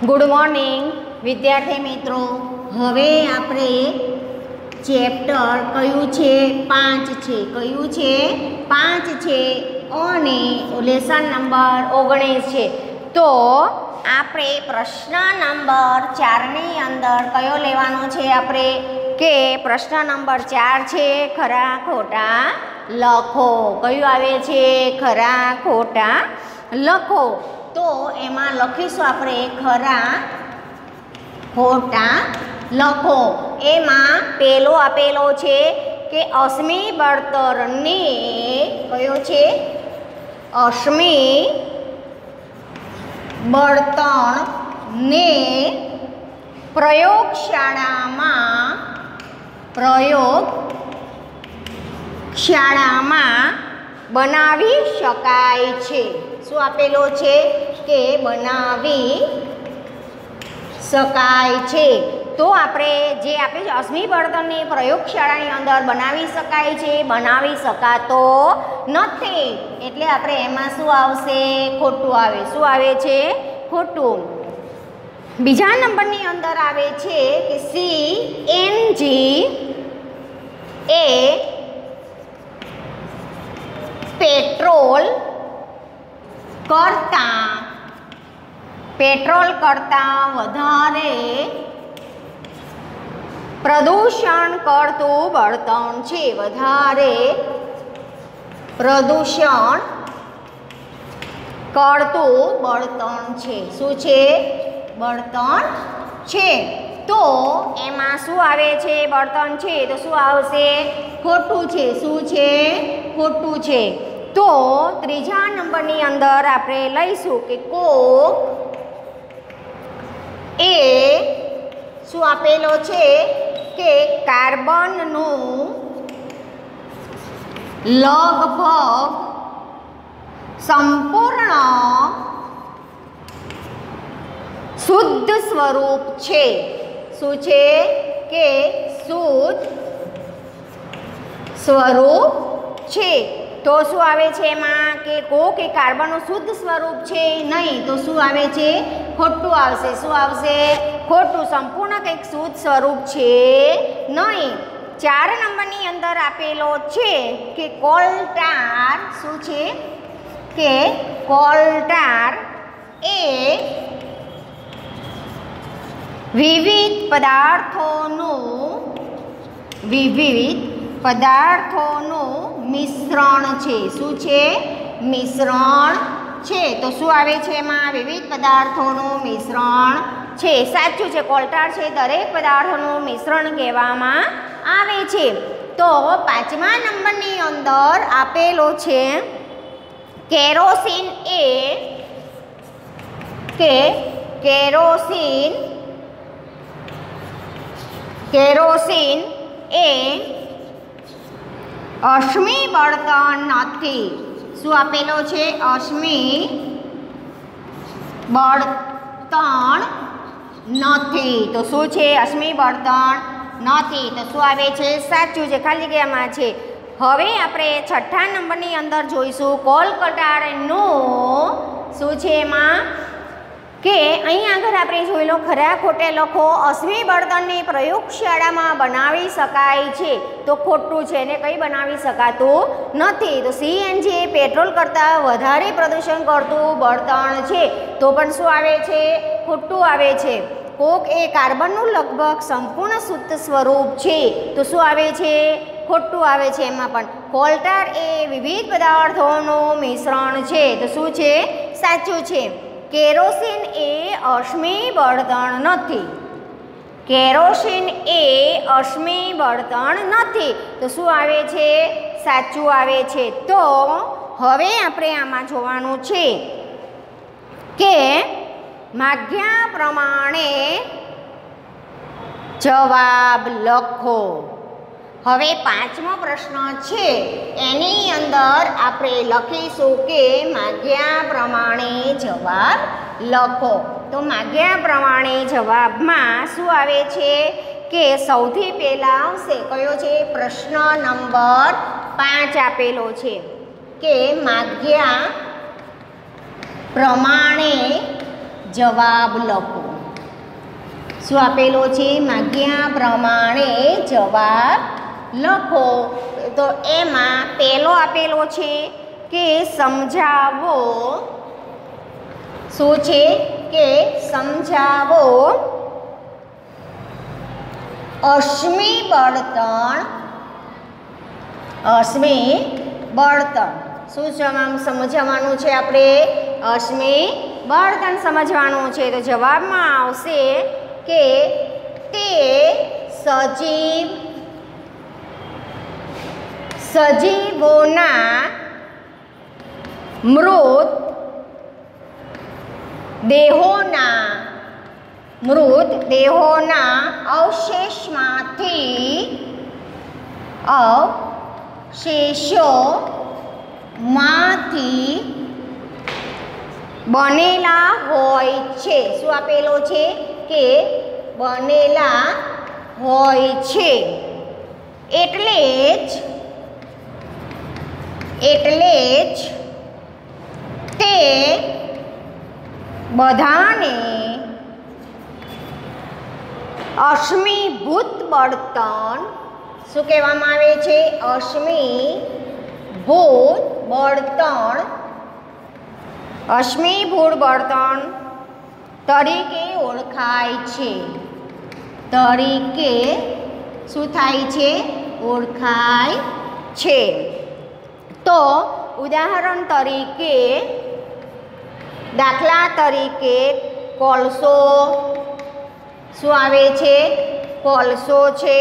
Good morning વિદ્યાર્થી મિત્રો, હવે આપણે ચેપ્ટર કયું છે? 5 છે. કયું છે? 5 છે અને લેસન નંબર 19 છે. તો આપણે પ્રશ્ન નંબર 4 ની અંદર કયો લેવાનો છે? આપણે કે પ્રશ્ન નંબર 4 છે ખરા ખોટા લખો. કયું આવે છે? ખરા ખોટા લખો. તો એમાં લખીશું આપણે ખરા ખોટા લખો. એમાં પેલો આપેલો છે કે અશ્મિ બળતણને, કયો છે? અશ્મિ બળતણને પ્રયોગશાળામાં બનાવી શકાય છે. શું આપેલો છે? કે બનાવી શકાય છે. તો આપણે જે આપે છે અશ્મિ બળતણને પ્રયોગશાળાની અંદર બનાવી શકાય છે, બનાવી શકાતો નથી. એટલે આપણે એમાં શું આવશે? ખોટું આવે. શું આવે છે? ખોટું. બીજા નંબરની અંદર આવે છે કે CNG એ પેટ્રોલ કરતાં વધારે પ્રદૂષણ કરતું બળતણ છે. વધારે પ્રદૂષણ કરતું બળતણ છે. શું છે? બળતણ છે. તો એમાં શું આવે છે? બળતણ છે. તો શું આવશે? ખોટું છે. શું છે? ખોટું છે. તો ત્રીજા નંબરની અંદર આપણે લઈશું કે કોક એ શું આપેલો છે કે કાર્બનનું લગભગ સંપૂર્ણ શુદ્ધ સ્વરૂપ છે. શું છે? કે શુદ્ધ સ્વરૂપ છે. તો શું આવે છે એમાં? કે કોક એ કાર્બનનું શુદ્ધ સ્વરૂપ છે નહીં. તો શું આવે છે? ખોટું આવશે. શું આવશે? ખોટું. સંપૂર્ણ કંઈક શુદ્ધ સ્વરૂપ છે નહીં. 4 નંબરની અંદર આપેલો છે કે કોલટાર. શું છે? કે કોલટાર એ વિવિધ પદાર્થોનું મિશ્રણ છે. શું છે? મિશ્રણ છે. તો શું આવે છે એમાં? વિવિધ પદાર્થોનું મિશ્રણ છે. સાચું છે. કોલટાર છે દરેક પદાર્થોનું મિશ્રણ કહેવામાં આવે છે. તો 5મા નંબરની અંદર આપેલો છે કેરોસીન એ કે કેરોસીન એ અશ્મિ બળતણ નથી. શું આપેલો છે? અશ્મિ બળતણ નથી. તો શું છે? અશ્મિ બળતણ નથી. તો શું આવે છે? સાચું છે. ખાલી જગ્યામાં છે. હવે આપણે 6થા નંબરની અંદર જોઈશું કોલટારનું શું છે એમાં? કે અહીં આગળ આપણે જોઈ લો ખરા ખોટે લખો. અશ્મિ બળતણને પ્રયોગશાળામાં બનાવી શકાય છે. તો ખોટું છે. એને કંઈ બનાવી શકાતું નથી. તો CNG એ પેટ્રોલ કરતાં વધારે પ્રદૂષણ કરતું બળતણ છે. તો પણ શું આવે છે? ખોટું આવે છે. કોક એ કાર્બનનું લગભગ સંપૂર્ણ શુદ્ધ સ્વરૂપ છે. તો શું આવે છે? ખોટું આવે છે. એમાં પણ કોલટાર એ વિવિધ પદાર્થોનું મિશ્રણ છે. તો શું છે? સાચું છે. કેરોસીન એ અશ્મિ બળતણ નથી. કેરોસીન એ અશ્મિ બળતણ નથી. તો શું આવે છે? સાચું આવે છે. તો હવે આપણે આમાં જોવાનું છે કે માગ્યા પ્રમાણે જવાબ લખો. હવે 5મો પ્રશ્ન છે એની અંદર આપણે લખીશું કે માગ્યા પ્રમાણે જવાબ લખો. તો માગ્યા પ્રમાણે જવાબમાં શું આવે છે કે સૌથી પહેલા આવશે કયો છે? પ્રશ્ન નંબર 5 આપેલો છે કે માગ્યા પ્રમાણે જવાબ લખો. શું આપેલો છે? માગ્યા પ્રમાણે જવાબ લખો. તો એમાં પહેલો આપેલો છે કે સમજાવો. શું છે? કે સમજાવો અશ્મિ બળતણ. અશ્મિ બળતણ શું સમજવાનું છે આપણે? અશ્મિ બળતણ સમજવાનું છે. તો જવાબમાં આવશે કે તે સજીવોના મૃત દેહોના અવશેષોમાંથી બનેલા હોય છે. શું આપેલો છે? કે બનેલા હોય છે. એટલે જ તે બધાને અશ્મિભૂત બળતણ શું કહેવામાં આવે છે? અશ્મિભૂત બળતણ તરીકે ઓળખાય છે. તરીકે શું થાય છે? ઓળખાય છે. તો ઉદાહરણ તરીકે, દાખલા તરીકે કોલસો શું આવે છે? કોલસો છે,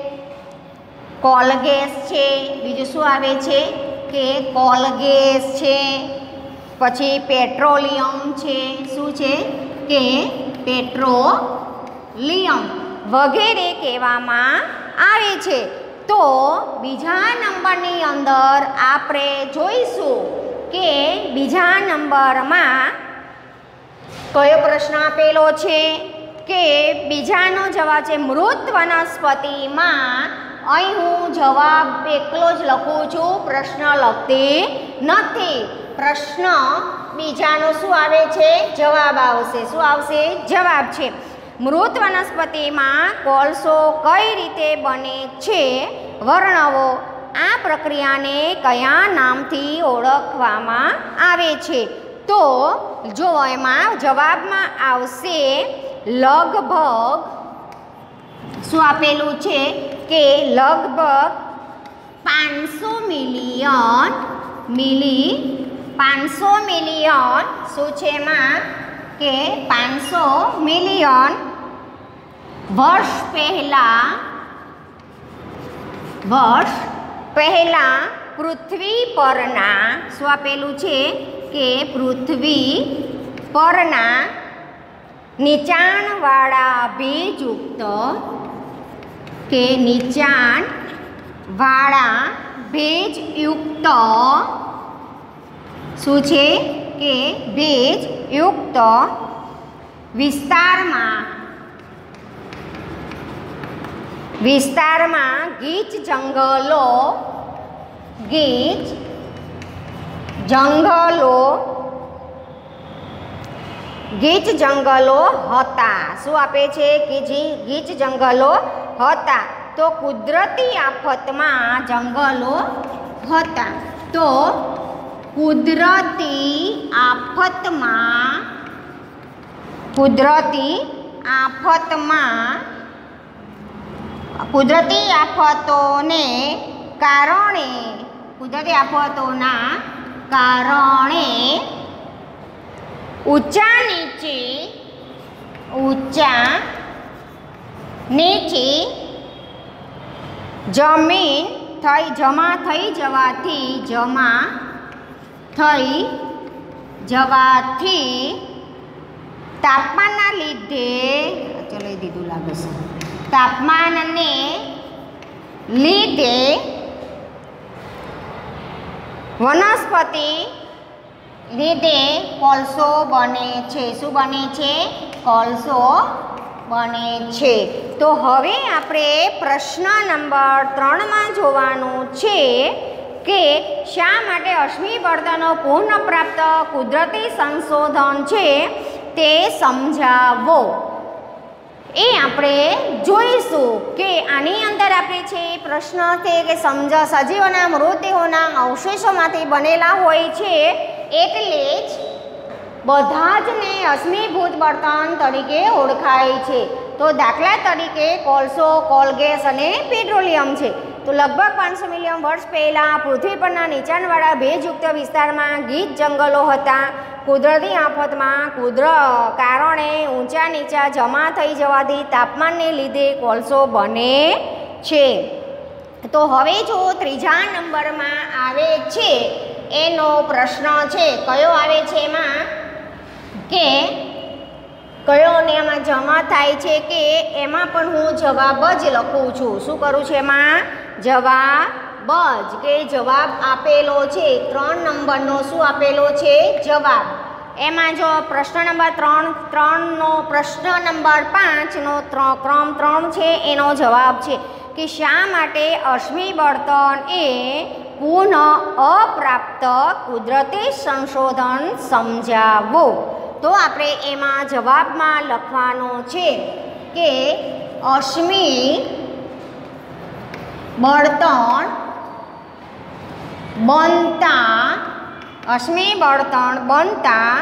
કોલગેસ છે. બીજું શું આવે છે? કે કોલગેસ છે. પછી પેટ્રોલિયમ છે. શું છે? કે પેટ્રોલિયમ વગેરે કહેવામાં આવે છે. તો બીજા નંબરની અંદર આપણે જોઈશું કે બીજા નંબરમાં કયો પ્રશ્ન આપેલો છે? કે બીજાનો જવાબ છે મૃત વનસ્પતિમાં. અહીં હું જવાબ એકલો જ લખું છું, પ્રશ્ન લખતી નથી. પ્રશ્ન બીજાનો શું આવે છે? જવાબ આવશે. શું આવશે? જવાબ છે. મૃત વનસ્પતિમાં કોલસો કઈ રીતે બને છે વર્ણવો. આ પ્રક્રિયાને કયા નામથી ઓળખવામાં આવે છે? તો જો એમાં જવાબમાં આવશે લગભગ. શું આપેલું છે? કે લગભગ 500 મિલિયન શું છે એમાં? કે 500 મિલિયન વર્ષ પહેલા પૃથ્વી પરના શું આપેલું છે? કે પૃથ્વી પરના નીચાણવાળા ભેજયુક્ત શું છે? કે ભેજયુક્ત વિસ્તારમાં ગીચ જંગલો હતા. શું આપે છે? કે ગીચ જંગલો હતા. તો કુદરતી આફતમાં જંગલો હતા. તો કુદરતી આફતોના કારણે ઊંચા નીચે જમીન જમા થઈ જવાથી તાપમાનના લીધે તાપમાનને લીધે વનસ્પતિ લીધે કોલસો બને છે. શું બને છે? કોલસો બને છે. તો હવે આપણે પ્રશ્ન નંબર 3માં જોવાનું છે કે શા માટે અશ્મિ બળતણનો પુનઃપ્રાપ્ત કુદરતી સંશોધન છે તે સમજાવો. એ આપણે જોઈશું કે આની અંદર આપે છે પ્રશ્ન છે કે સજીવોના મૃતદેહોના અવશેષોમાંથી બનેલા હોય છે, એટલે જ બધા જ ને અશ્મિભૂત બળતણ તરીકે ઓળખાય છે. તો દાખલા તરીકે કોલસો, કોલગેસ અને પેટ્રોલિયમ છે. તો લગભગ 500 મિલિયન વર્ષ પહેલાં પૃથ્વી પરના નીચાણવાળા ભેજયુક્ત વિસ્તારમાં ગીચ જંગલો હતા. કુદરતી આફતમાં કારણે ઊંચા નીચા જમા થઈ જવાથી તાપમાનને લીધે કોલસો બને છે. તો હવે જો ત્રીજા નંબરમાં આવે છે એનો પ્રશ્ન છે, કયો આવે છે એમાં કે કયો ને એમાં જમા થાય છે કે એમાં પણ હું જવાબ જ લખું છું. શું કરું છું એમાં? જવાબ જ, કે જવાબ આપેલો છે 3 નંબરનો. શું આપેલો છે? જવાબ. એમાં જો પ્રશ્ન નંબર 3નો પ્રશ્ન નંબર 5નો ક્રમ 3 છે એનો જવાબ છે કે શા માટે અશ્મિ બળતણ એ પુનઃ અપ્રાપ્ત કુદરતી સંશોધન સમજાવો. તો આપણે એમાં જવાબમાં લખવાનું છે કે અશ્મિ બળતણ બનતા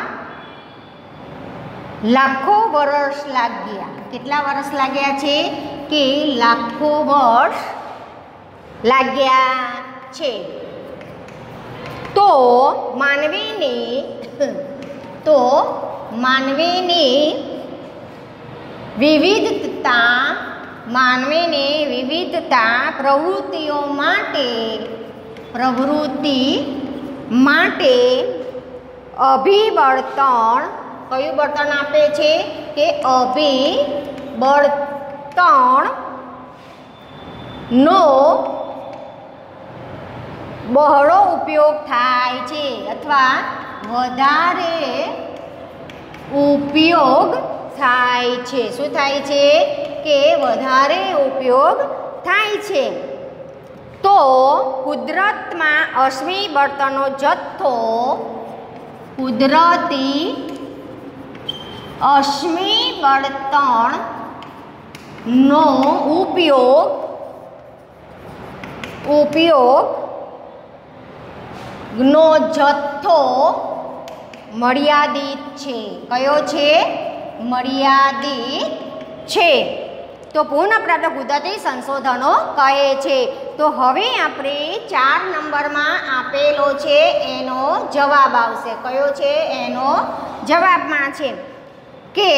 લાખો વર્ષ લાગ્યા. કેટલા વર્ષ લાગ્યા છે? કે લાખો વર્ષ લાગ્યા છે. તો માનવીની વિવિધતા પ્રવૃત્તિ માટે અભિબળતણ, કયું બળતણ આપે છે? કે અભિબળતણનો બહોળો ઉપયોગ થાય છે અથવા વધારે ઉપયોગ થાય છે. શું થાય છે? કે વધારે ઉપયોગ થાય છે. તો કુદરતમાં અશ્મિ બળતણનો જથ્થો, કુદરતી અશ્મિ બળતણનો ઉપયોગનો જથ્થો મર્યાદિત છે. કયો છે? મર્યાદિત છે. તો પુનઃપ્રાપ્ત કુદરતી સંશોધનો કહે છે. તો હવે આપણે 4 નંબરમાં આપેલો છે એનો જવાબ આવશે. કયો છે? એનો જવાબમાં છે કે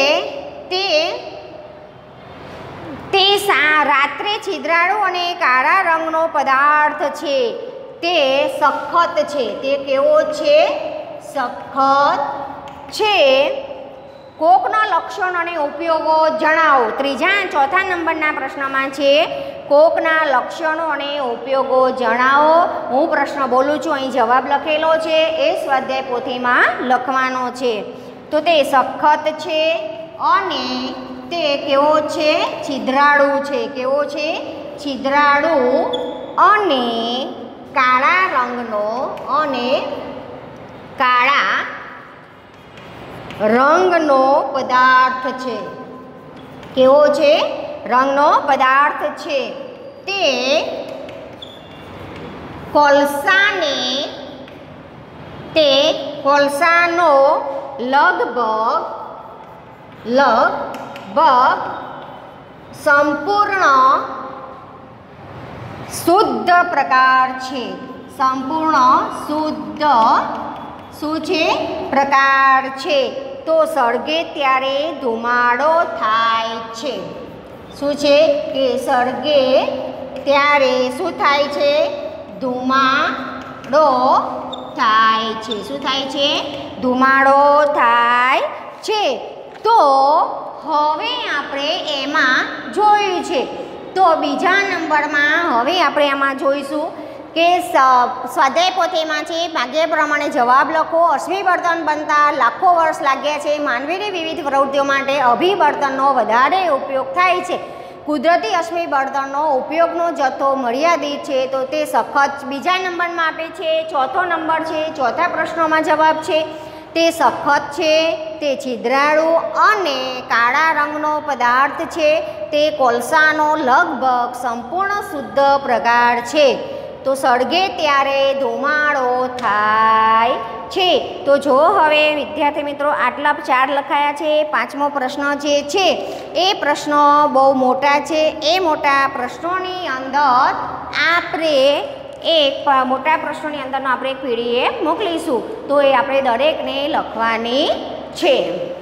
તે રાત્રે છિદ્રાળુ અને કાળા રંગનો પદાર્થ છે. તે સખત છે. તે કેવો છે? સખત છે. કોકના લક્ષણો અને ઉપયોગો જણાવો. ચોથા નંબરના પ્રશ્નમાં છે કોકના લક્ષણો અને ઉપયોગો જણાવો. હું પ્રશ્ન બોલું છું, અહીં જવાબ લખેલો છે, એ સ્વાધ્યાય પોથીમાં લખવાનો છે. તો તે સખત છે અને તે કેવો છે? છિદ્રાળુ છે. કેવો છે? છિદ્રાળુ અને કાળા રંગનો પદાર્થ છે. કેવો છે? રંગનો પદાર્થ છે. તે કોલસાનો લગભગ સંપૂર્ણ શુદ્ધ પ્રકાર છે. સંપૂર્ણ શુદ્ધ શું છે? પ્રકાર છે. તો સળગે ત્યારે ધુમાડો થાય છે. શું છે? કે સળગે ત્યારે શું થાય છે? ધુમાડો થાય છે. શું થાય છે? ધુમાડો થાય છે. તો હવે આપણે એમાં જોયું છે. તો બીજા નંબરમાં હવે આપણે એમાં જોઈશું કે સ્વાધ્યાય પોથીમાં છે ભાગ્ય પ્રમાણે જવાબ લખો. અશ્મિ બળતણ બનતા લાખો વર્ષ લાગ્યા છે. માનવીની વિવિધ પ્રવૃત્તિઓ માટે અભિબળતણનો વધારે ઉપયોગ થાય છે. કુદરતી અશ્મિ બળતણનો ઉપયોગનો જથ્થો મર્યાદિત છે. તો તે સખત બીજા નંબરમાં આપે છે. ચોથો નંબર છે, ચોથા પ્રશ્નોમાં જવાબ છે તે સખત છે તે છિદ્રાળુ અને કાળા રંગનો પદાર્થ છે. તે કોલસાનો લગભગ સંપૂર્ણ શુદ્ધ પ્રકાર છે. તો સળગે ત્યારે ધુમાડો થાય છે. તો જો હવે વિદ્યાર્થી મિત્રો આટલા 4 લખાયા છે. 5મો પ્રશ્ન જે છે એ પ્રશ્નો બહુ મોટા છે. એ મોટા પ્રશ્નોની અંદર આપણે મોટા પ્રશ્નોની અંદરનો આપણે એક PDF મોકલીશું. તો એ આપણે દરેકને લખવાની છે.